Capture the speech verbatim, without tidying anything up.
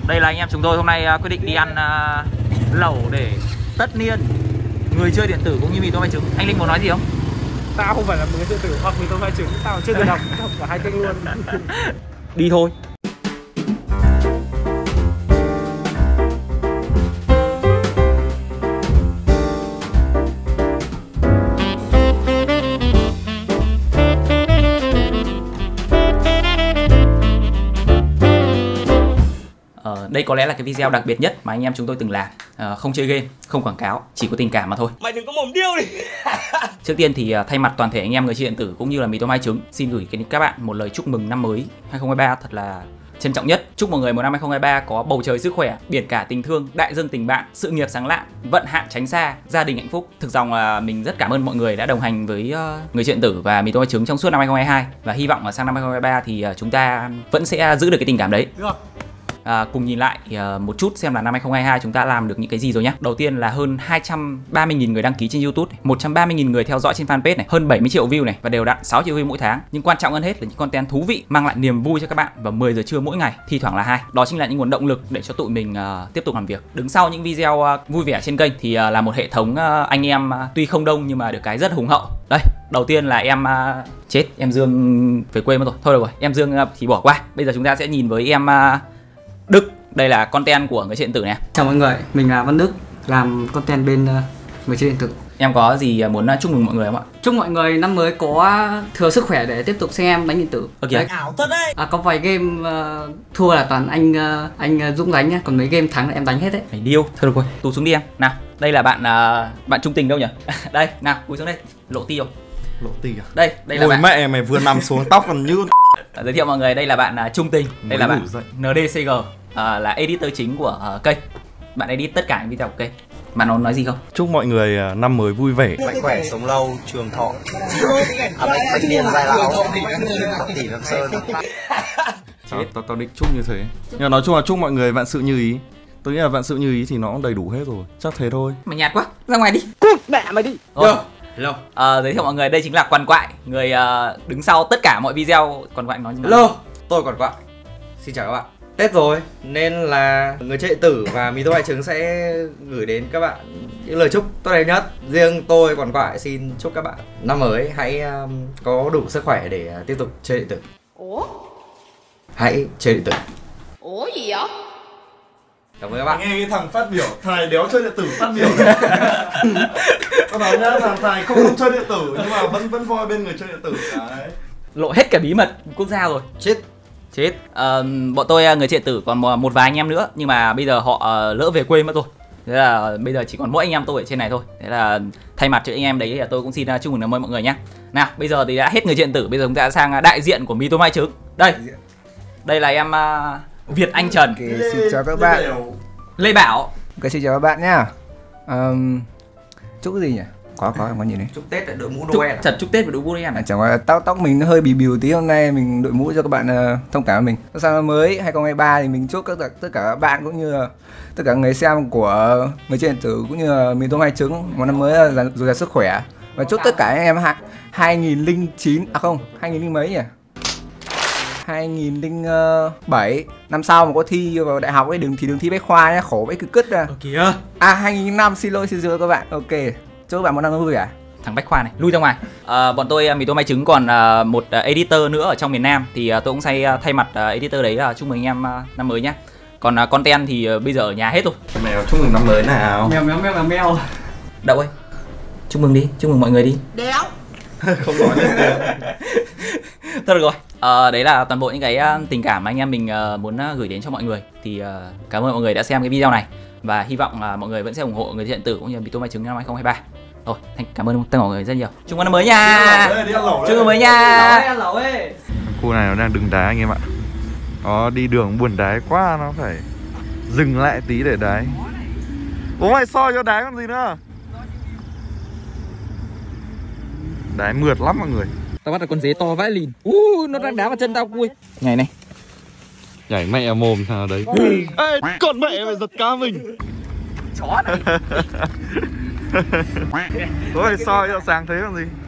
Đây là anh em chúng tôi hôm nay quyết định đi ăn uh, lẩu để tất niên người chơi điện tử cũng như mì tôm hai trứng. Anh Linh muốn nói gì không? Tao không phải là người chơi điện tử hoặc mì tôm hai trứng, tao chưa được học học cả hai kênh luôn. Đi thôi. Đây có lẽ là cái video đặc biệt nhất mà anh em chúng tôi từng làm. à, Không chơi game, không quảng cáo, chỉ có tình cảm mà thôi. Mày đừng có mồm điêu đi. Trước tiên thì thay mặt toàn thể anh em người chơi điện tử cũng như là mì tôm hai trứng, xin gửi đến các bạn một lời chúc mừng năm mới hai không hai ba thật là trân trọng nhất. Chúc mọi người một năm hai không hai ba có bầu trời sức khỏe, biển cả tình thương, đại dương tình bạn, sự nghiệp sáng lạn, vận hạn tránh xa, gia đình hạnh phúc. Thực dòng là mình rất cảm ơn mọi người đã đồng hành với uh, người chơi điện tử và mì tôm hai trứng trong suốt năm hai không hai hai, và hy vọng là sang năm hai không hai ba thì uh, chúng ta vẫn sẽ giữ được cái tình cảm đấy. Được. À, cùng nhìn lại uh, một chút xem là năm hai không hai hai chúng ta làm được những cái gì rồi nhé. Đầu tiên là hơn hai trăm ba mươi nghìn người đăng ký trên YouTube này, một trăm ba mươi nghìn người theo dõi trên fanpage này, hơn bảy mươi triệu view này và đều đặn sáu triệu view mỗi tháng. Nhưng quan trọng hơn hết là những content thú vị mang lại niềm vui cho các bạn vào mười giờ trưa mỗi ngày, thi thoảng là hai. Đó chính là những nguồn động lực để cho tụi mình uh, tiếp tục làm việc. Đứng sau những video uh, vui vẻ trên kênh thì uh, là một hệ thống uh, anh em uh, tuy không đông nhưng mà được cái rất hùng hậu. Đây, đầu tiên là em uh, chết, em Dương về quê mất rồi. Thôi được rồi, em Dương uh, thì bỏ qua. Bây giờ chúng ta sẽ nhìn với em uh, Đức. Đây là content của người chơi điện tử này. Chào mọi người, mình là Văn Đức, làm content bên uh, người chơi điện tử. Em có gì muốn chúc mừng mọi người không ạ? Chúc mọi người năm mới có thừa sức khỏe để tiếp tục xem đánh điện tử. Ok. Ảo thật đấy. À, có vài game uh, thua là toàn anh uh, anh uh, Dũng đánh nhá, còn mấy game thắng là em đánh hết đấy. Mày điêu. Thôi được rồi, tụt xuống đi em. Nào, đây là bạn uh, bạn trung tình đâu nhỉ? Đây, nào, cúi xuống đây. Lộ ti không? Lộ ti à? Đây, đây là Ôi bạn. mẹ mày vừa nằm xuống tóc còn như Giới thiệu mọi người, đây là bạn uh, trung tình. Đây mới là bạn dậy. en đê xê giê, uh, là editor chính của uh, kênh. Bạn edit tất cả những video của kênh. Bạn nói nói gì không? Chúc mọi người uh, năm mới vui vẻ, mạnh khỏe, sống lâu, trường thọ, bách niên dài lão, tỷ năm sơn. Tao, tao, tao định chúc như thế. Nhưng mà nói chung là chúc mọi người vạn sự như ý. Tôi nghĩ là vạn sự như ý thì nó cũng đầy đủ hết rồi. Chắc thế thôi. Mày nhạt quá, ra ngoài đi. Cút mẹ mày đi. Rồi. Hello. À, giới thiệu mọi người, đây chính là Quằn Quại, người uh, đứng sau tất cả mọi video. Quằn Quại nói gì? Hello, tôi Quằn Quại. Xin chào các bạn. Tết rồi nên là người chơi điện tử và mì tôm hai trứng sẽ gửi đến các bạn những lời chúc tốt đẹp nhất. Riêng tôi Quằn Quại xin chúc các bạn năm mới hãy um, có đủ sức khỏe để uh, tiếp tục chơi điện tử. Ủa? Hãy chơi điện tử. Ủa gì vậy? Cảm ơn các bạn. Nghe cái thằng phát biểu, thằng đéo chơi điện tử phát biểu. Tao nói nhá, thằng thằng không, không chơi điện tử nhưng mà vẫn vẫn voi bên người chơi điện tử đấy. Lộ hết cả bí mật quốc gia rồi. Chết. Chết. À, bọn tôi người chơi điện tử còn một vài anh em nữa nhưng mà bây giờ họ uh, lỡ về quê mất rồi. Thế là bây giờ chỉ còn mỗi anh em tôi ở trên này thôi. Thế là thay mặt cho anh em đấy là tôi cũng xin uh, chúc mừng năm mới mọi người nhé. Nào, bây giờ thì đã hết người chơi điện tử, bây giờ chúng ta sang đại diện của mì tôm hai trứng. Đây. Đây là em uh, Việt Anh Trần. Okay, xin chào các bạn. Lê Bảo. Ok, xin chào các bạn nhá. Um, chúc cái gì nhỉ? Có có có gì đấy. Chúc Tết đội mũ Chúc, Noel. Thật chúc Tết và đội mũ Noel. À, chẳng qua tóc tóc mình nó hơi bì bìu tí, hôm nay mình đội mũ cho các bạn uh, thông cảm với mình. Sang năm mới hai không hai ba thì mình chúc các tất cả các bạn cũng như là tất cả người xem của người chơi điện tử cũng như là mì tôm hai trứng một năm mới là dồi dào sức khỏe, và chúc tất cả anh em hai hai nghìn lẻ chín à không hai nghìn mấy nhỉ? hai nghìn lẻ bảy năm sau mà có thi vào đại học ấy đừng thì đừng thi bách khoa nhá, khổ bách cứ cứt ra. Kìa. À hai nghìn lẻ năm, xin lỗi xin lỗi các bạn. Ok. Chúc các bạn một năm mới vui vẻ. Thằng Bách Khoa này, lui ra ngoài. À, bọn tôi mì tôm hai trứng còn uh, một uh, editor nữa ở trong miền Nam thì uh, tôi cũng say uh, thay mặt uh, editor đấy là uh, chúc mừng anh em uh, năm mới nhá. Còn uh, content thì uh, bây giờ ở nhà hết rồi. Mèo chúc mừng năm mới nào. Mèo mèo mèo là mèo. Đậu ơi. Chúc mừng đi, chúc mừng mọi người đi. Đéo. Không nói nữa. Thôi được rồi. À, đấy là toàn bộ những cái uh, tình cảm mà anh em mình uh, muốn uh, gửi đến cho mọi người. Thì uh, cảm ơn mọi người đã xem cái video này và hy vọng là uh, mọi người vẫn sẽ ủng hộ người chơi điện tử cũng như mì tôm hai trứng năm hai không hai ba. Rồi, cảm ơn tất cả mọi người rất nhiều. Chúc mừng năm mới nha. Chúc mừng mới nha. Khu này nó đang đứng đá anh em ạ. Nó đi đường buồn đái quá, nó phải dừng lại tí để đái. Ủa mày soi cho đái còn gì nữa. Đái mượt lắm mọi người. Tao bắt được con dế to vãi lìn. Uh, nó đang đá vào chân tao cui. Này này. Nhảy mẹ mồm thằng đấy. Ê, con mẹ mày giật cá mình. Chó này. Ôi soi cho sáng thế còn gì.